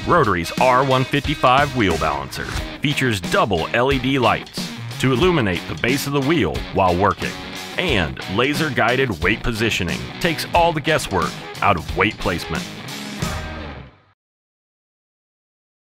Rotary's R155 Wheel Balancer features double LED lights to illuminate the base of the wheel while working, and laser-guided weight positioning takes all the guesswork out of weight placement.